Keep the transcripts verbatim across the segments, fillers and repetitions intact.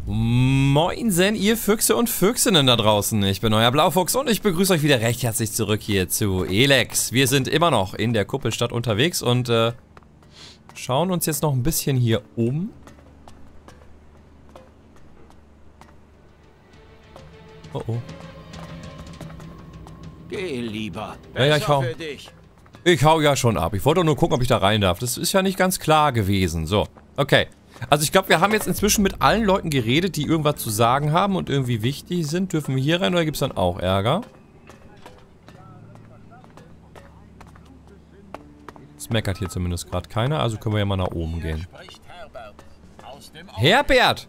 Moinsen, ihr Füchse und Füchsinnen da draußen. Ich bin euer Blaufuchs und ich begrüße euch wieder recht herzlich zurück hier zu Elex. Wir sind immer noch in der Kuppelstadt unterwegs und äh, schauen uns jetzt noch ein bisschen hier um. Oh oh. Geh lieber. Ja, ja, ich hau. Für dich. Ich hau ja schon ab. Ich wollte nur gucken, ob ich da rein darf. Das ist ja nicht ganz klar gewesen. So, okay. Also ich glaube, wir haben jetzt inzwischen mit allen Leuten geredet, die irgendwas zu sagen haben und irgendwie wichtig sind. Dürfen wir hier rein oder gibt es dann auch Ärger? Es meckert hier zumindest gerade keiner, also können wir ja mal nach oben gehen. Herbert!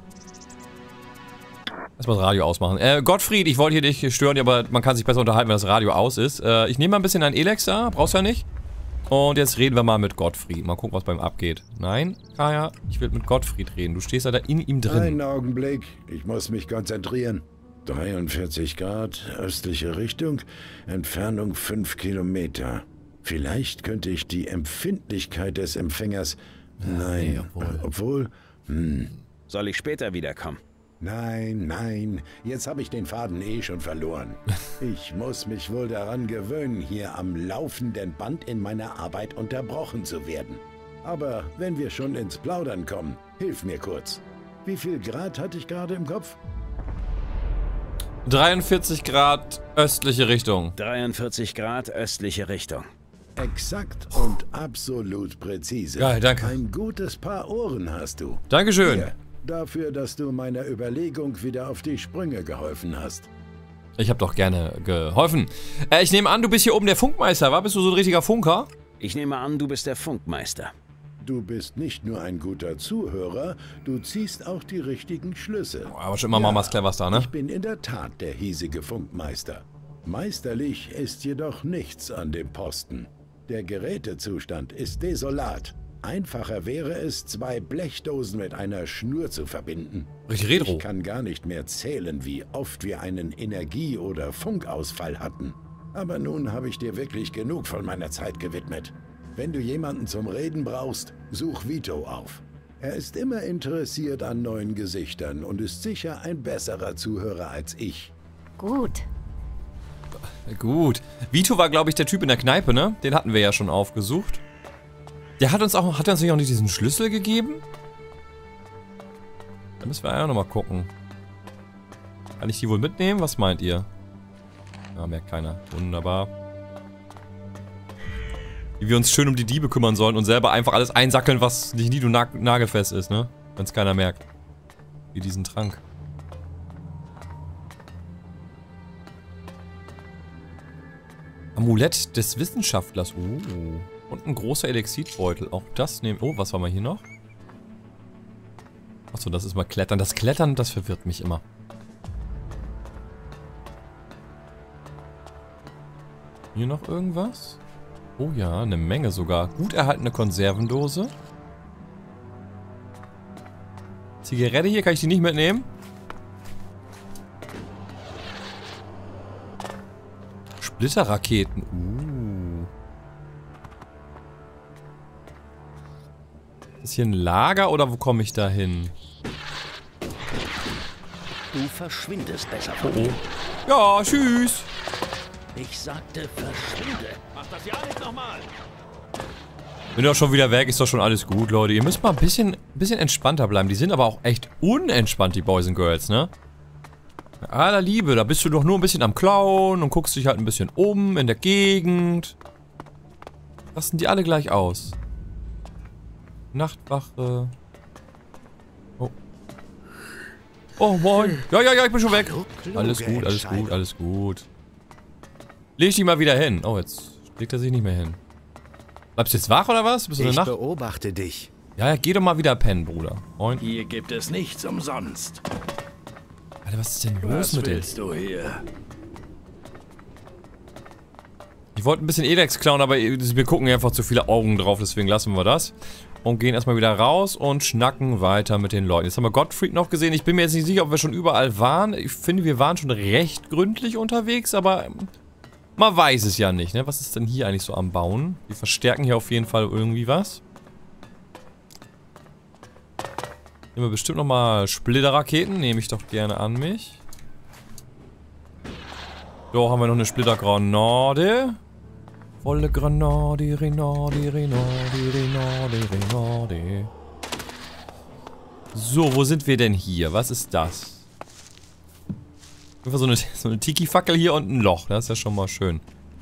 Erstmal das Radio ausmachen. Äh, Gottfried, ich wollte hier nicht stören, aber man kann sich besser unterhalten, wenn das Radio aus ist. Äh, ich nehme mal ein bisschen ein Elex da, brauchst du ja nicht. Und jetzt reden wir mal mit Gottfried. Mal gucken, was beim abgeht. Nein, Kaya, ich will mit Gottfried reden. Du stehst ja da in ihm drin. Einen Augenblick, ich muss mich konzentrieren. dreiundvierzig Grad, östliche Richtung, Entfernung fünf Kilometer. Vielleicht könnte ich die Empfindlichkeit des Empfängers... Nein, ja, obwohl... obwohl hm. Soll ich später wiederkommen? Nein, nein, jetzt habe ich den Faden eh schon verloren. Ich muss mich wohl daran gewöhnen, hier am laufenden Band in meiner Arbeit unterbrochen zu werden. Aber wenn wir schon ins Plaudern kommen, hilf mir kurz. Wie viel Grad hatte ich gerade im Kopf? dreiundvierzig Grad östliche Richtung. dreiundvierzig Grad östliche Richtung. Exakt und absolut präzise. Geil, danke. Ein gutes Paar Ohren hast du. Dankeschön. Hier, dafür, dass du meiner Überlegung wieder auf die Sprünge geholfen hast. Ich habe doch gerne geholfen. Äh, ich nehme an, du bist hier oben der Funkmeister, wa? Bist du so ein richtiger Funker? Ich nehme an, du bist der Funkmeister. Du bist nicht nur ein guter Zuhörer, du ziehst auch die richtigen Schlüsse. Aber schon immer mal was Cleveres da, ne? Ich bin in der Tat der hiesige Funkmeister. Meisterlich ist jedoch nichts an dem Posten. Der Gerätezustand ist desolat. Einfacher wäre es, zwei Blechdosen mit einer Schnur zu verbinden. Richtig retro. Ich kann gar nicht mehr zählen, wie oft wir einen Energie- oder Funkausfall hatten. Aber nun habe ich dir wirklich genug von meiner Zeit gewidmet. Wenn du jemanden zum Reden brauchst, such Vito auf. Er ist immer interessiert an neuen Gesichtern und ist sicher ein besserer Zuhörer als ich. Gut. Gut. Vito war, glaube ich, der Typ in der Kneipe, ne? Den hatten wir ja schon aufgesucht. Der hat uns auch, hat er uns nicht auch nicht diesen Schlüssel gegeben? Da müssen wir ja nochmal gucken. Kann ich die wohl mitnehmen? Was meint ihr? Ja, merkt keiner. Wunderbar. Wie wir uns schön um die Diebe kümmern sollen und selber einfach alles einsackeln, was nicht nied- und nag nagelfest ist, ne? Wenn es keiner merkt. Wie diesen Trank. Amulett des Wissenschaftlers. Uh. Und ein großer Elixidbeutel. Auch das nehmen... Oh, was haben wir hier noch? Achso, das ist mal Klettern. Das Klettern, das verwirrt mich immer. Hier noch irgendwas? Oh ja, eine Menge sogar. Gut erhaltene Konservendose. Zigarette hier, kann ich die nicht mitnehmen? Splitterraketen. Uh. Ist hier ein Lager oder wo komme ich da hin? Du verschwindest besser Oh, von mir. oh. Ja, tschüss. Ich sagte, verschwinde. Mach das ja nicht nochmal. Bin doch schon wieder weg, ist doch schon alles gut, Leute. Ihr müsst mal ein bisschen, bisschen entspannter bleiben. Die sind aber auch echt unentspannt, die Boys and Girls, ne? Aller Liebe, da bist du doch nur ein bisschen am Klauen und guckst dich halt ein bisschen um in der Gegend. Rasten die alle gleich aus. Nachtwache. Oh. Oh, moin. Ja, ja, ja, ich bin schon weg. Alles gut, alles gut, alles gut. Leg dich mal wieder hin. Oh, jetzt legt er sich nicht mehr hin. Bleibst du jetzt wach oder was? Bist du in Ich der Nacht? beobachte dich. Ja, ja, geh doch mal wieder pennen, Bruder. Moin. Hier gibt es nichts umsonst. Alter, was ist denn los Was mit dir? willst du hier? Ich wollte ein bisschen Elex klauen, aber wir gucken einfach zu viele Augen drauf, deswegen lassen wir das. Und gehen erstmal wieder raus und schnacken weiter mit den Leuten. Jetzt haben wir Gottfried noch gesehen. Ich bin mir jetzt nicht sicher, ob wir schon überall waren. Ich finde, wir waren schon recht gründlich unterwegs, aber man weiß es ja nicht, ne? Was ist denn hier eigentlich so am Bauen? Wir verstärken hier auf jeden Fall irgendwie was. Nehmen wir bestimmt nochmal Splitterraketen. Nehme ich doch gerne an mich. So, haben wir noch eine Splittergranate. Volle Granate, Renade, Renade, Renade, Renade. So, wo sind wir denn hier? Was ist das? Einfach so eine, so eine Tiki-Fackel hier und ein Loch. Das ist ja schon mal schön.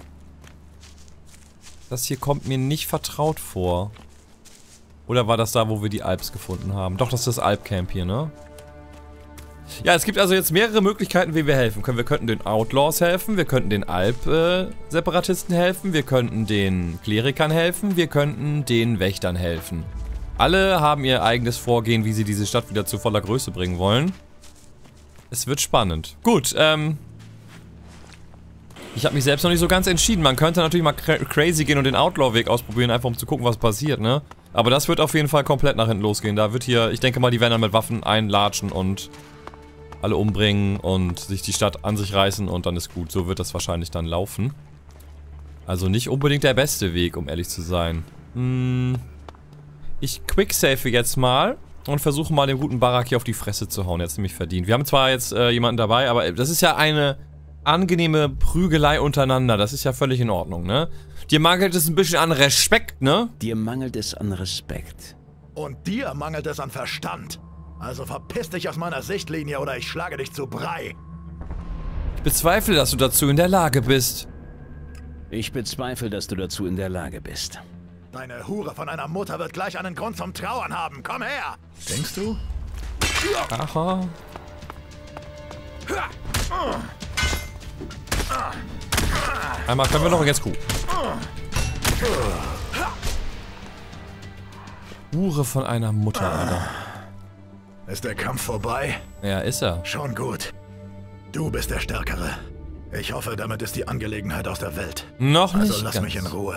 Das hier kommt mir nicht vertraut vor. Oder war das da, wo wir die Alps gefunden haben? Doch, das ist das Alpcamp hier, ne? Ja, es gibt also jetzt mehrere Möglichkeiten, wie wir helfen können. Wir könnten den Outlaws helfen, wir könnten den Alp-Separatisten helfen, wir könnten den Klerikern helfen, wir könnten den Wächtern helfen. Alle haben ihr eigenes Vorgehen, wie sie diese Stadt wieder zu voller Größe bringen wollen. Es wird spannend. Gut, ähm... ich habe mich selbst noch nicht so ganz entschieden. Man könnte natürlich mal cra crazy gehen und den Outlaw-Weg ausprobieren, einfach um zu gucken, was passiert, ne? Aber das wird auf jeden Fall komplett nach hinten losgehen. Da wird hier, ich denke mal, die werden dann mit Waffen einlatschen und alle umbringen und sich die Stadt an sich reißen und dann ist gut. So wird das wahrscheinlich dann laufen. Also nicht unbedingt der beste Weg, um ehrlich zu sein. Hm. Ich quicksave jetzt mal und versuche mal dem guten Barak hier auf die Fresse zu hauen. Er hat es nämlich verdient. Wir haben zwar jetzt äh, jemanden dabei, aber das ist ja eine angenehme Prügelei untereinander. Das ist ja völlig in Ordnung, ne? Dir mangelt es ein bisschen an Respekt, ne? Dir mangelt es an Respekt. Und dir mangelt es an Verstand. Also verpiss dich aus meiner Sichtlinie oder ich schlage dich zu Brei. Ich bezweifle, dass du dazu in der Lage bist. Ich bezweifle, dass du dazu in der Lage bist. Deine Hure von einer Mutter wird gleich einen Grund zum Trauern haben. Komm her! Denkst du? Aha. Einmal können wir noch und jetzt Kuh. Hure von einer Mutter, Alter. Ist der Kampf vorbei? Ja, ist er. Schon gut. Du bist der Stärkere. Ich hoffe, damit ist die Angelegenheit aus der Welt. Noch nicht Also lass ganz. mich in Ruhe.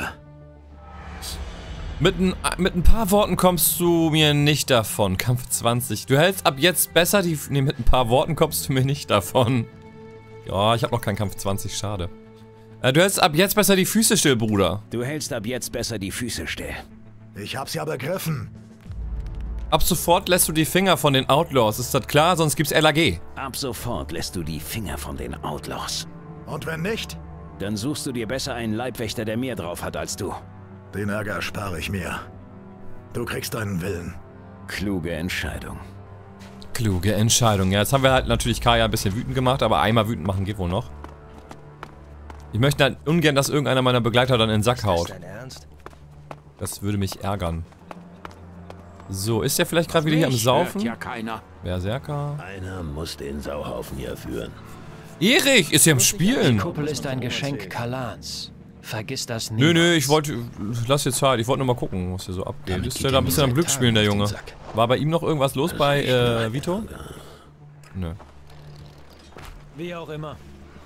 Mit ein, mit ein paar Worten kommst du mir nicht davon. Kampf zwanzig. Du hältst ab jetzt besser die... Ne, mit ein paar Worten kommst du mir nicht davon. Ja, ich habe noch keinen Kampf zwanzig, schade. Äh, du hältst ab jetzt besser die Füße still, Bruder. Du hältst ab jetzt besser die Füße still. Ich hab's ja begriffen. Ab sofort lässt du die Finger von den Outlaws, ist das klar? Sonst gibt's L A G. Ab sofort lässt du die Finger von den Outlaws. Und wenn nicht? Dann suchst du dir besser einen Leibwächter, der mehr drauf hat als du. Den Ärger spare ich mir. Du kriegst deinen Willen. Kluge Entscheidung. Kluge Entscheidung. Ja, jetzt haben wir halt natürlich Kaya ein bisschen wütend gemacht, aber einmal wütend machen geht wohl noch. Ich möchte halt ungern, dass irgendeiner meiner Begleiter dann in den Sack haut. Das würde mich ärgern. So, ist der vielleicht gerade wieder hier am Saufen? Ja, keiner. Berserker. Einer muss den Sauhaufen hier führen. Erich ist hier am Die Spielen. Kuppel ist ein Geschenk Kalans. Vergiss das nicht. Nö, nö, ich wollte... Lass jetzt Zeit. Ich wollte nur mal gucken, was hier so abgeht. Damit Ist geht der da ein ihm bisschen am seit Glück spielen, der Tagen Junge? auf den Sack. War bei ihm noch irgendwas los bei äh, Vito? Nö. Wie auch immer.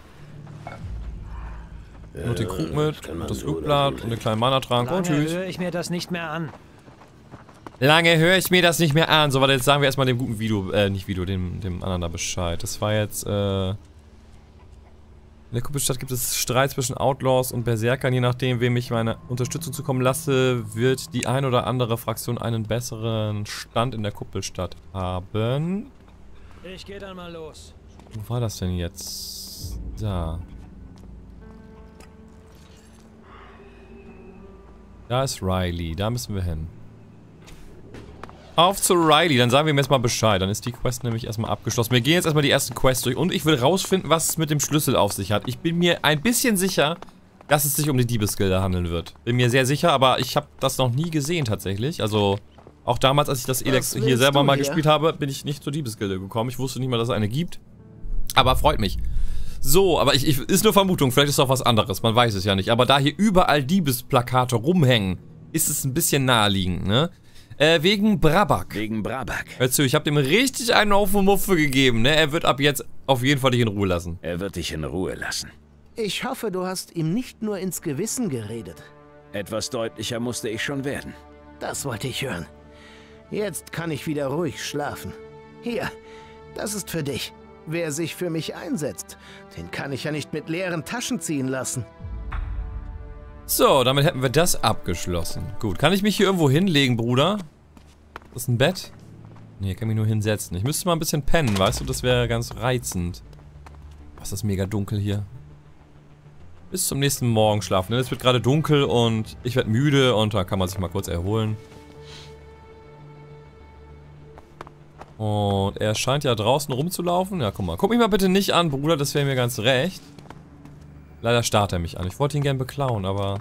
Nur die Krug mit, und das Flugblatt und den kleinen Mana-Trank und Lange tschüss. höre ich mir das nicht mehr an. Lange höre ich mir das nicht mehr an. So, warte, jetzt sagen wir erstmal dem guten Video, äh, nicht Video, dem, dem anderen da Bescheid. Das war jetzt, äh... in der Kuppelstadt gibt es Streit zwischen Outlaws und Berserkern. Je nachdem, wem ich meine Unterstützung zukommen lasse, wird die ein oder andere Fraktion einen besseren Stand in der Kuppelstadt haben. Ich gehe dann mal los. Wo war das denn jetzt? Da. Da ist Riley, da müssen wir hin. Auf zu Riley, dann sagen wir ihm jetzt mal Bescheid. Dann ist die Quest nämlich erstmal abgeschlossen. Wir gehen jetzt erstmal die ersten Quests durch und ich will rausfinden, was es mit dem Schlüssel auf sich hat. Ich bin mir ein bisschen sicher, dass es sich um die Diebesgilde handeln wird. Bin mir sehr sicher, aber ich habe das noch nie gesehen tatsächlich. Also, auch damals, als ich das Elex hier selber mal hier? gespielt habe, bin ich nicht zur Diebesgilde gekommen. Ich wusste nicht mal, dass es eine gibt. Aber freut mich. So, aber ich, ich, ist nur Vermutung, vielleicht ist es auch was anderes, man weiß es ja nicht. Aber da hier überall Diebesplakate rumhängen, ist es ein bisschen naheliegend, ne? Äh, wegen Brabak. Wegen Brabak. Hör zu, ich hab dem richtig einen auf die Muffe gegeben, ne? Er wird ab jetzt auf jeden Fall dich in Ruhe lassen. Er wird dich in Ruhe lassen. Ich hoffe, du hast ihm nicht nur ins Gewissen geredet. Etwas deutlicher musste ich schon werden. Das wollte ich hören. Jetzt kann ich wieder ruhig schlafen. Hier, das ist für dich. Wer sich für mich einsetzt, den kann ich ja nicht mit leeren Taschen ziehen lassen. So, damit hätten wir das abgeschlossen. Gut, kann ich mich hier irgendwo hinlegen, Bruder? Das ist ein Bett? Nee, kann mich nur hinsetzen. Ich müsste mal ein bisschen pennen, weißt du? Das wäre ganz reizend. Was ist mega dunkel hier. Bis zum nächsten Morgen schlafen. Es wird gerade dunkel und ich werde müde und da kann man sich mal kurz erholen. Und er scheint ja draußen rumzulaufen. Ja, guck mal. Guck mich mal bitte nicht an, Bruder. Das wäre mir ganz recht. Leider starrt er mich an. Ich wollte ihn gern beklauen, aber...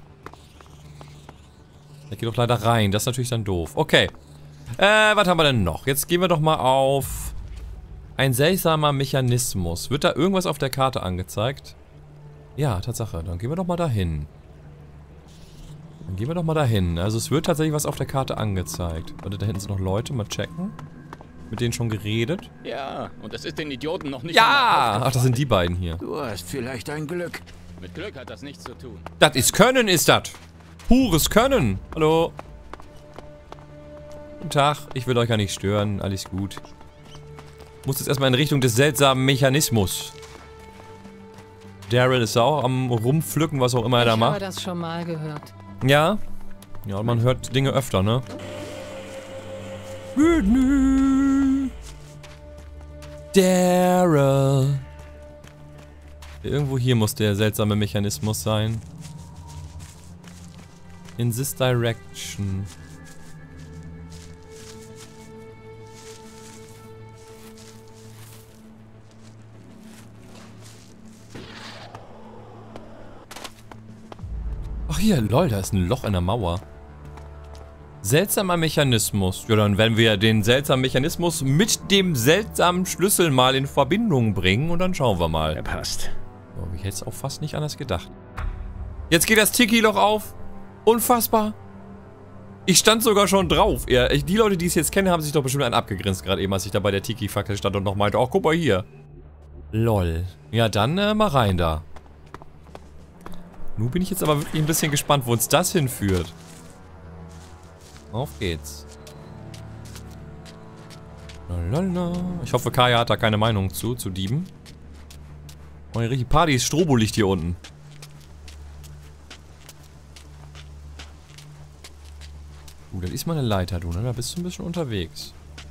Er geht doch leider rein. Das ist natürlich dann doof. Okay. Äh, was haben wir denn noch? Jetzt gehen wir doch mal auf... Ein seltsamer Mechanismus. Wird da irgendwas auf der Karte angezeigt? Ja, Tatsache. Dann gehen wir doch mal dahin. Dann gehen wir doch mal dahin. Also es wird tatsächlich was auf der Karte angezeigt. Warte, da hinten sind noch Leute. Mal checken. Mit denen schon geredet. Ja, und das ist den Idioten noch nicht... Ja! Ach, das sind die beiden hier. Du hast vielleicht ein Glück. Mit Glück hat das nichts zu tun. Das ist Können, ist das. Pures Können. Hallo. Guten Tag. Ich will euch ja nicht stören. Alles gut. Muss jetzt erstmal in Richtung des seltsamen Mechanismus. Daryl ist auch am Rumpflücken, was auch immer er da macht. Ich habe das schon mal gehört. Ja? Ja, und man hört Dinge öfter, ne? Daryl. Irgendwo hier muss der seltsame Mechanismus sein. In this direction. Ach hier, lol, da ist ein Loch in der Mauer. Seltsamer Mechanismus. Ja, dann werden wir den seltsamen Mechanismus mit dem seltsamen Schlüssel mal in Verbindung bringen und dann schauen wir mal. Er passt. Oh, ich hätte es auch fast nicht anders gedacht. Jetzt geht das Tiki-Loch auf. Unfassbar. Ich stand sogar schon drauf. Ja, ich, die Leute, die es jetzt kennen, haben sich doch bestimmt einen abgegrinst, gerade eben, als ich da bei der Tiki-Fackel stand und noch meinte, oh, guck mal hier. Lol. Ja, dann äh, mal rein da. Nun bin ich jetzt aber wirklich ein bisschen gespannt, wo uns das hinführt. Auf geht's. Lalala. Ich hoffe, Kaya hat da keine Meinung zu, zu Dieben. Oh, hier richtig Party ist Strobolicht hier unten. Uh, das ist mal eine Leiter, du, ne? Da bist du ein bisschen unterwegs.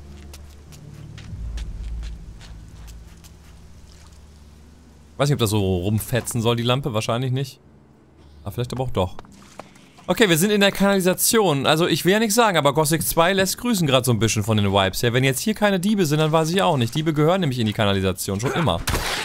Weiß nicht, ob das so rumfetzen soll, die Lampe. Wahrscheinlich nicht. Aber vielleicht aber auch doch. Okay, wir sind in der Kanalisation. Also, ich will ja nichts sagen, aber Gothic zwei lässt grüßen gerade so ein bisschen von den Vibes her. Wenn jetzt hier keine Diebe sind, dann weiß ich auch nicht. Diebe gehören nämlich in die Kanalisation. Schon immer.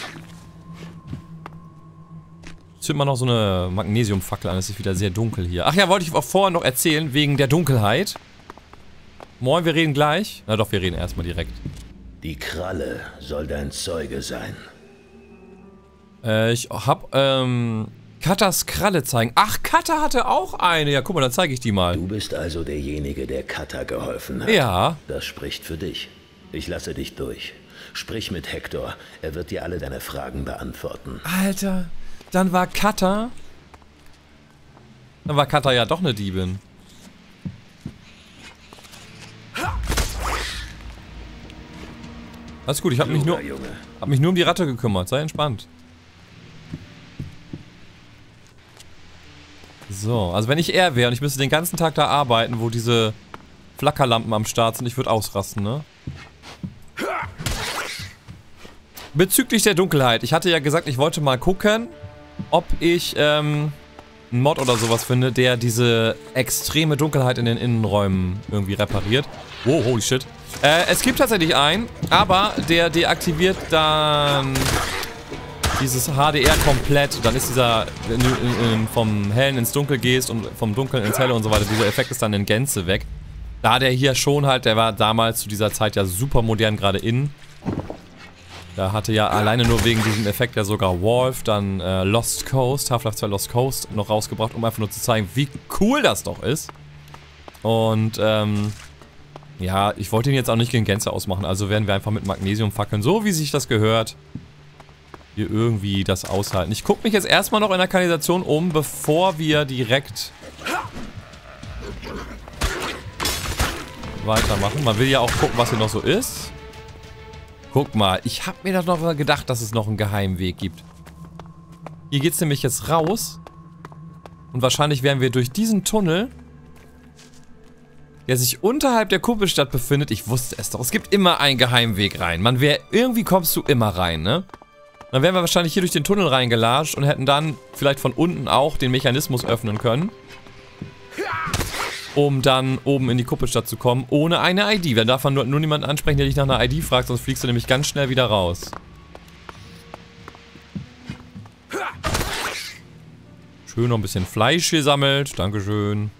Zündet man noch so eine Magnesiumfackel an. Es ist wieder sehr dunkel hier. Ach ja, wollte ich auch vorher noch erzählen, wegen der Dunkelheit. Moin, wir reden gleich. Na doch, wir reden erstmal direkt. Die Kralle soll dein Zeuge sein. Äh, ich hab, ähm... Katas Kralle zeigen. Ach, Kata hatte auch eine. Ja, guck mal, dann zeige ich die mal. Du bist also derjenige, der Kata geholfen hat. Ja. Das spricht für dich. Ich lasse dich durch. Sprich mit Hector. Er wird dir alle deine Fragen beantworten. Alter, dann war Kata... Dann war Kata ja doch eine Diebin. Alles gut, ich habe mich nur... Hab mich nur um die Ratte gekümmert. Sei entspannt. So, also wenn ich er wäre und ich müsste den ganzen Tag da arbeiten, wo diese Flackerlampen am Start sind, ich würde ausrasten, ne? Bezüglich der Dunkelheit. Ich hatte ja gesagt, ich wollte mal gucken, ob ich ähm, einen Mod oder sowas finde, der diese extreme Dunkelheit in den Innenräumen irgendwie repariert. Wow, holy shit. Äh, es gibt tatsächlich einen, aber der deaktiviert dann... dieses H D R komplett, dann ist dieser, wenn du in, in, vom Hellen ins Dunkel gehst und vom Dunkeln ins Helle und so weiter, dieser Effekt ist dann in Gänze weg. Da der hier schon halt, der war damals zu dieser Zeit ja super modern gerade in. Da hatte ja alleine nur wegen diesem Effekt ja sogar Wolf, dann äh, Lost Coast, Half-Life zwei Lost Coast noch rausgebracht, um einfach nur zu zeigen, wie cool das doch ist. Und, ähm, ja, ich wollte ihn jetzt auch nicht gegen Gänze ausmachen, also werden wir einfach mit Magnesiumfackeln, so wie sich das gehört, hier irgendwie das aushalten. Ich gucke mich jetzt erstmal noch in der Kanalisation um, bevor wir direkt weitermachen. Man will ja auch gucken, was hier noch so ist. Guck mal, ich habe mir doch noch gedacht, dass es noch einen Geheimweg gibt. Hier geht es nämlich jetzt raus. Und wahrscheinlich werden wir durch diesen Tunnel der sich unterhalb der Kuppelstadt befindet. Ich wusste es doch. Es gibt immer einen Geheimweg rein. Man wär, irgendwie kommst du immer rein, ne? Dann wären wir wahrscheinlich hier durch den Tunnel reingelatscht und hätten dann vielleicht von unten auch den Mechanismus öffnen können. Um dann oben in die Kuppelstadt zu kommen, ohne eine I D. Dann darf man nur, nur niemanden ansprechen, der dich nach einer I D fragt, sonst fliegst du nämlich ganz schnell wieder raus. Schön noch ein bisschen Fleisch gesammelt. Dankeschön.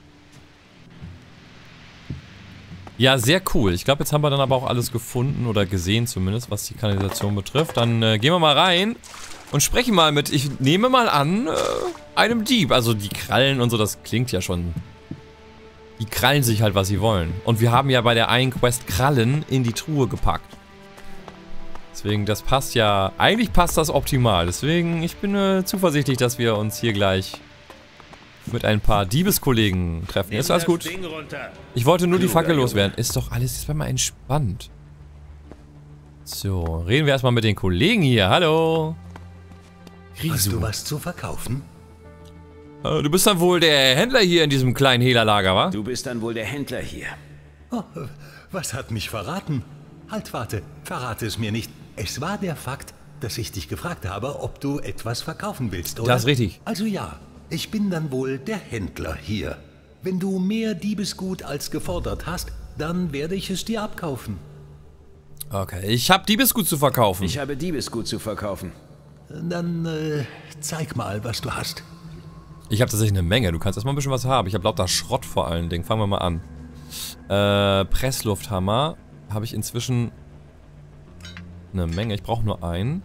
Ja, sehr cool. Ich glaube, jetzt haben wir dann aber auch alles gefunden oder gesehen zumindest, was die Kanalisation betrifft. Dann äh, gehen wir mal rein und sprechen mal mit, ich nehme mal an, äh, einem Dieb. Also die Krallen und so, das klingt ja schon... Die krallen sich halt, was sie wollen. Und wir haben ja bei der einen Quest Krallen in die Truhe gepackt. Deswegen, das passt ja... Eigentlich passt das optimal. Deswegen, ich bin äh, zuversichtlich, dass wir uns hier gleich mit ein paar Diebeskollegen treffen. Ist alles gut. Ich wollte nur die Fackel loswerden. Ist doch alles jetzt mal entspannt. So, reden wir erstmal mit den Kollegen hier. Hallo. Risu. Hast du was zu verkaufen? Äh, du bist dann wohl der Händler hier in diesem kleinen Hehlerlager, wa? Du bist dann wohl der Händler hier. Oh, was hat mich verraten? Halt, warte, verrate es mir nicht. Es war der Fakt, dass ich dich gefragt habe, ob du etwas verkaufen willst, oder? Das ist richtig. Also ja, ich bin dann wohl der Händler hier. Wenn du mehr Diebesgut als gefordert hast, dann werde ich es dir abkaufen. Okay, ich habe Diebesgut zu verkaufen. Ich habe Diebesgut zu verkaufen. Dann äh, zeig mal, was du hast. Ich habe tatsächlich eine Menge. Du kannst erstmal ein bisschen was haben. Ich habe lauter Schrott vor allen Dingen. Fangen wir mal an. Äh, Presslufthammer habe ich inzwischen eine Menge. Ich brauche nur einen.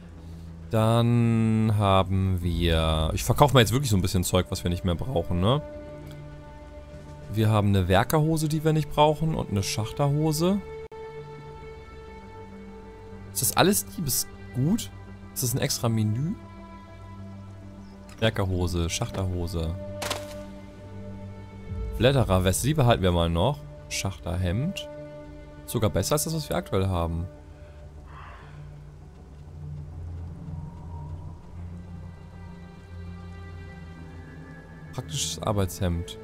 Dann haben wir... Ich verkaufe mal jetzt wirklich so ein bisschen Zeug, was wir nicht mehr brauchen, ne? Wir haben eine Werkerhose, die wir nicht brauchen. Und eine Schachterhose. Ist das alles Diebesgut? Ist das ein extra Menü? Werkerhose, Schachterhose. Blättererweste, die behalten wir mal noch. Schachterhemd. Sogar besser als das, was wir aktuell haben. Praktisches Arbeitshemd.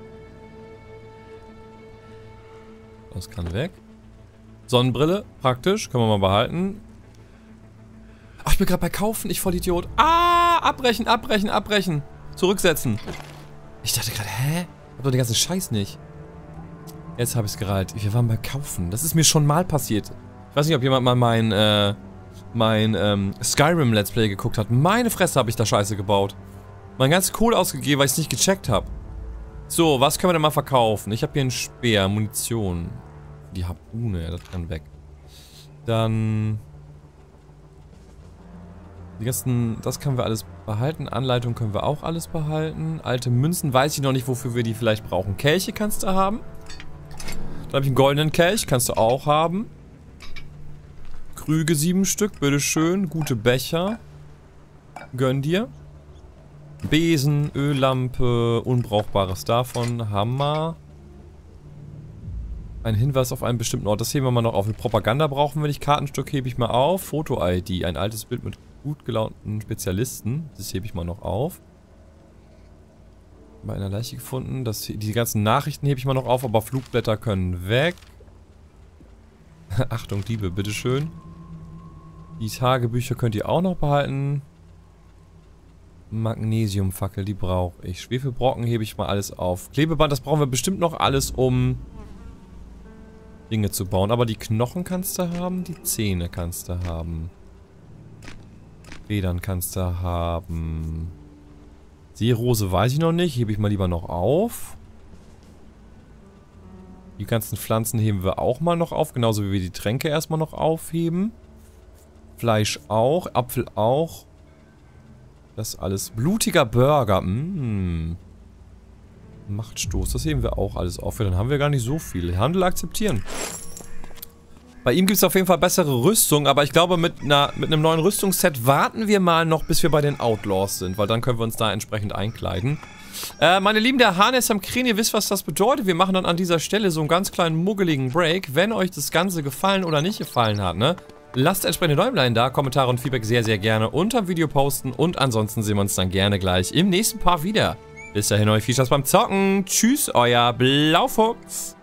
Das kann weg. Sonnenbrille, praktisch, können wir mal behalten. Ach, ich bin gerade bei Kaufen, ich Vollidiot. Ah, abbrechen, abbrechen, abbrechen. Zurücksetzen. Ich dachte gerade, hä? Ich hab doch den ganzen Scheiß nicht. Jetzt habe ich es gereiht. Wir waren bei Kaufen. Das ist mir schon mal passiert. Ich weiß nicht, ob jemand mal mein, äh, mein, ähm, Skyrim Let's Play geguckt hat. Meine Fresse habe ich da Scheiße gebaut. Mein ganzes Kohl ausgegeben, weil ich es nicht gecheckt habe. So, was können wir denn mal verkaufen? Ich habe hier einen Speer, Munition. Die Harpune, das kann weg. Dann... Die ganzen, das können wir alles behalten. Anleitung können wir auch alles behalten. Alte Münzen, weiß ich noch nicht, wofür wir die vielleicht brauchen. Kelche kannst du haben. Dann habe ich einen goldenen Kelch, kannst du auch haben. Krüge sieben Stück, bitteschön. Gute Becher. Gönn dir. Besen, Öllampe, Unbrauchbares davon. Hammer. Ein Hinweis auf einen bestimmten Ort. Das heben wir mal noch auf. Für Propaganda brauchen wir nicht. Kartenstück hebe ich mal auf. Foto-I D. Ein altes Bild mit gut gelaunten Spezialisten. Das hebe ich mal noch auf. Bei einer Leiche gefunden. Das, die ganzen Nachrichten hebe ich mal noch auf, aber Flugblätter können weg. Achtung, Diebe, bitteschön. Die Tagebücher könnt ihr auch noch behalten. Magnesiumfackel, die brauche ich. Schwefelbrocken hebe ich mal alles auf. Klebeband, das brauchen wir bestimmt noch alles, um Dinge zu bauen. Aber die Knochen kannst du haben, die Zähne kannst du haben. Federn kannst du haben. Seerose weiß ich noch nicht, hebe ich mal lieber noch auf. Die ganzen Pflanzen heben wir auch mal noch auf, genauso wie wir die Tränke erstmal noch aufheben. Fleisch auch, Apfel auch. Das alles. Blutiger Burger. Mmh. Machtstoß. Das heben wir auch alles auf. Dann haben wir gar nicht so viel. Handel akzeptieren. Bei ihm gibt es auf jeden Fall bessere Rüstung. Aber ich glaube, mit, einer, mit einem neuen Rüstungsset warten wir mal noch, bis wir bei den Outlaws sind. Weil dann können wir uns da entsprechend einkleiden. Äh, meine Lieben, der Hahn ist am Krähen. Ihr wisst, was das bedeutet. Wir machen dann an dieser Stelle so einen ganz kleinen muggeligen Break. Wenn euch das Ganze gefallen oder nicht gefallen hat, ne? Lasst entsprechende Däumlein da, Kommentare und Feedback sehr, sehr gerne unter dem Video posten. Und ansonsten sehen wir uns dann gerne gleich im nächsten Part wieder. Bis dahin euch viel Spaß beim Zocken. Tschüss, euer Blaufuchs.